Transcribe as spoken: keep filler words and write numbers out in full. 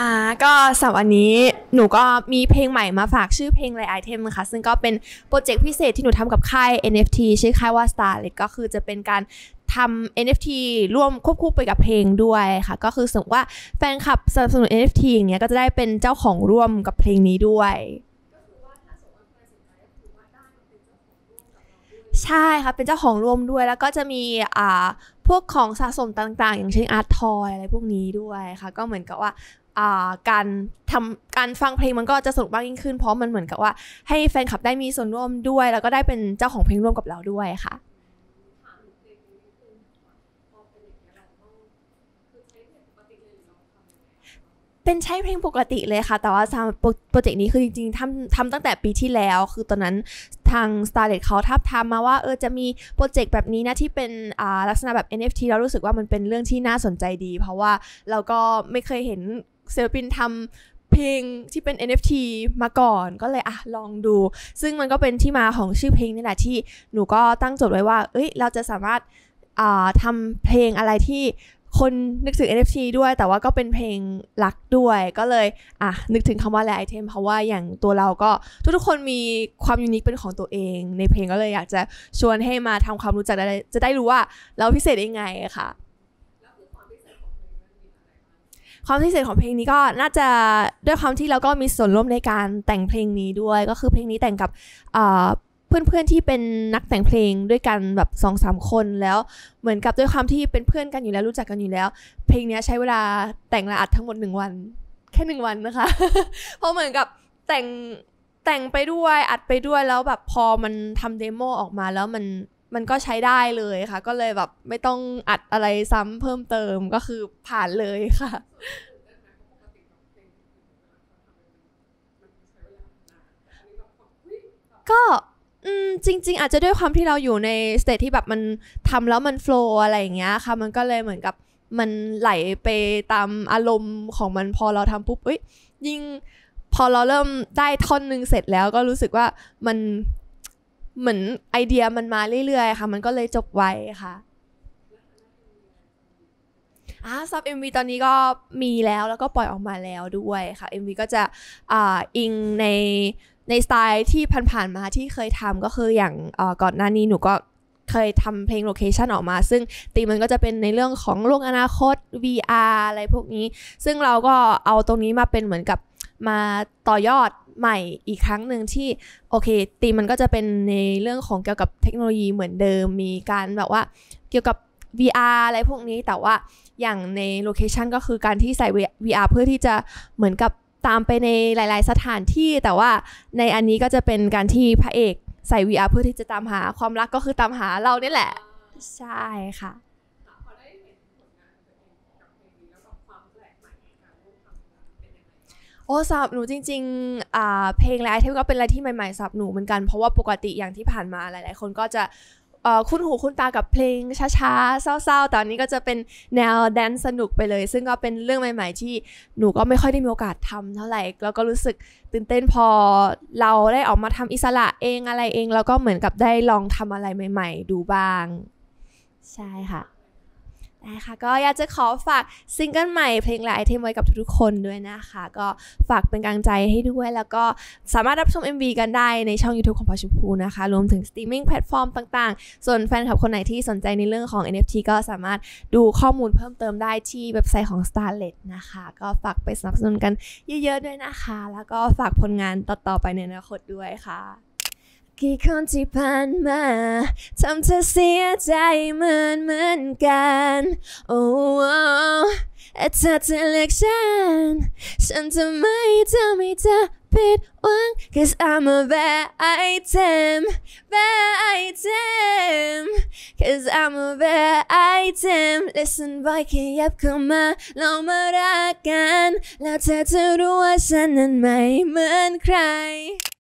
อ่าก็สำหรับวันนี้หนูก็มีเพลงใหม่มาฝากชื่อเพลง Like Item ค่ะซึ่งก็เป็นโปรเจกต์พิเศษที่หนูทำกับค่าย เอ็น เอฟ ที ชื่อค่ายว่า Starlet ก็คือจะเป็นการทำ เอ็น เอฟ ที ร่วมควบคู่ไปกับเพลงด้วยค่ะก็คือสมมติว่าแฟนคลับสนับสนุน เอ็น เอฟ ที อย่างเงี้ยก็จะได้เป็นเจ้าของร่วมกับเพลงนี้ด้วยใช่ค่ะเป็นเจ้าของร่วมด้วยแล้วก็จะมีอ่าพวกของสะสมต่างๆอย่างเช่นอาร์ตทอยอะไรพวกนี้ด้วยค่ะก็เหมือนกับว่าอ่าการทำการฟังเพลงมันก็จะสนุกมากยิ่งขึ้นเพราะมันเหมือนกับว่าให้แฟนคลับได้มีส่วนร่วมด้วยแล้วก็ได้เป็นเจ้าของเพลงร่วมกับเราด้วยค่ะเป็นใช้เพลงปกติเลยค่ะแต่ว่าโปรเจกต์นี้คือจริงๆทำทำตั้งแต่ปีที่แล้วคือตอนนั้นทาง Starlet เขาทับทามมาว่าเออจะมีโปรเจกต์แบบนี้นะที่เป็นอ่าลักษณะแบบ เอ็น เอฟ ที เรารู้สึกว่ามันเป็นเรื่องที่น่าสนใจดีเพราะว่าเราก็ไม่เคยเห็นศิลปินทำเพลงที่เป็น เอ็น เอฟ ที มาก่อนก็เลยอ่ะลองดูซึ่งมันก็เป็นที่มาของชื่อเพลงนี่แหละที่หนูก็ตั้งโจทย์ไว้ว่าเอ้ยเราจะสามารถอ่าทำเพลงอะไรที่คนนึกถึง เอ็น เอฟ ที ด้วยแต่ว่าก็เป็นเพลงรักด้วยก็เลยอ่ะนึกถึงคำว่า Like Item เพราะว่าอย่างตัวเราก็ทุกๆคนมีความยูนิคเป็นของตัวเองในเพลงก็เลยอยากจะชวนให้มาทำความรู้จักได้จะได้รู้ว่าเราพิเศษยังไงค่ะความพิเศษของเพลงนี้ก็น่าจะด้วยความที่เราก็มีส่วนร่วมในการแต่งเพลงนี้ด้วยก็คือเพลงนี้แต่งกับเพื่อนๆที่เป็นนักแต่งเพลงด้วยกันแบบ สองสาม คนแล้วเหมือนกับด้วยความที่เป็นเพื่อนกันอยู่แล้วรู้จักกันอยู่แล้วเพลงนี้ใช้เวลาแต่งและอัดทั้งหมดหนึ่งวันแค่หนึ่งวันนะคะ เพราะเหมือนกับแต่งแต่งไปด้วยอัดไปด้วยแล้วแบบพอมันทำเดโมออกมาแล้วมันมันก็ใช้ได้เลยค่ะก็เลยแบบไม่ต้องอัดอะไรซ้ำเพิ่มเติมก็คือผ่านเลยค่ะก็จริงๆอาจจะด้วยความที่เราอยู่ในสเตจที่แบบมันทำแล้วมันโฟล์อะไรอย่างเงี้ยค่ะมันก็เลยเหมือนกับมันไหลไปตามอารมณ์ของมันพอเราทำปุ๊บเอ้ยยิ่งพอเราเริ่มได้ท่อนนึงเสร็จแล้วก็รู้สึกว่ามันเหมือนไอเดียมันมาเรื่อยๆค่ะมันก็เลยจบไวค่ะอ่าซับ เอ็ม วี ตอนนี้ก็มีแล้วแล้วก็ปล่อยออกมาแล้วด้วยค่ะ เอ็ม วี ก็จะอ่าอิงในในสไตล์ที่ผ่านๆมาที่เคยทำก็คืออย่างก่อนหน้านี้หนูก็เคยทำเพลงโลเคชันออกมาซึ่งตีมันก็จะเป็นในเรื่องของโลกอนาคต วี อาร์ อะไรพวกนี้ซึ่งเราก็เอาตรงนี้มาเป็นเหมือนกับมาต่อยอดใหม่อีกครั้งหนึ่งที่โอเคตีมันก็จะเป็นในเรื่องของเกี่ยวกับเทคโนโลยีเหมือนเดิมมีการแบบว่าเกี่ยวกับ วี อาร์ อะไรพวกนี้แต่ว่าอย่างในโลเคชันก็คือการที่ใส่ วี อาร์ เพื่อที่จะเหมือนกับตามไปในหลายๆสถานที่แต่ว่าในอันนี้ก็จะเป็นการที่พระเอกใส่ วี อาร์ เพื่อที่จะตามหาความรักก็คือตามหาเราเนี่ยแหละใช่ค่ะโอ้สำหรับหนูจริงๆอ่าเพลงและไอเทมก็เป็นอะไรที่ใหม่ๆสำหรับหนูเหมือนกันเพราะว่าปกติอย่างที่ผ่านมาหลายๆคนก็จะคุ้นหูคุ้นตากับเพลงช้าๆเศร้าๆแต่อันนี้ก็จะเป็นแนวแดนซ์สนุกไปเลยซึ่งก็เป็นเรื่องใหม่ๆที่หนูก็ไม่ค่อยได้มีโอกาสทำเท่าไหร่แล้วก็รู้สึกตื่นเต้นพอเราได้ออกมาทำอิสระเองอะไรเองแล้วก็เหมือนกับได้ลองทำอะไรใหม่ๆดูบ้างใช่ค่ะได้ค่ะก็อยากจะขอฝากซิงเกิลใหม่เพลงและไอเทมไว้กับทุกๆคนด้วยนะคะก็ฝากเป็นกำลังใจให้ด้วยแล้วก็สามารถรับชม เอ็ม วี กันได้ในช่อง YouTube ของพอชมพูนะคะรวมถึงสตรีมมิ่งแพลตฟอร์มต่างๆส่วนแฟนคลับคนไหนที่สนใจในเรื่องของ เอ็น เอฟ ที ก็สามารถดูข้อมูลเพิ่มเติมได้ที่เว็บไซต์ของ Starlet นะคะก็ฝากไปสนับสนุนกันเยอะๆด้วยนะคะแล้วก็ฝากผลงานต่อๆไปในอนาคตด้วยค่ะกี่คนที่ผ่านมาทำเธอเสียใจเหมือนเหมือนกันโอ้แต่เธอจะเลือกฉันฉันจะไม่ทำให้เธอผิดหวัง cause I'm a bad item bad item cause I'm a bad item listen boy ขยับเข้ามาลองมารักกันแล้วเธอจะรู้ว่าฉันนั้นไม่เหมือนใคร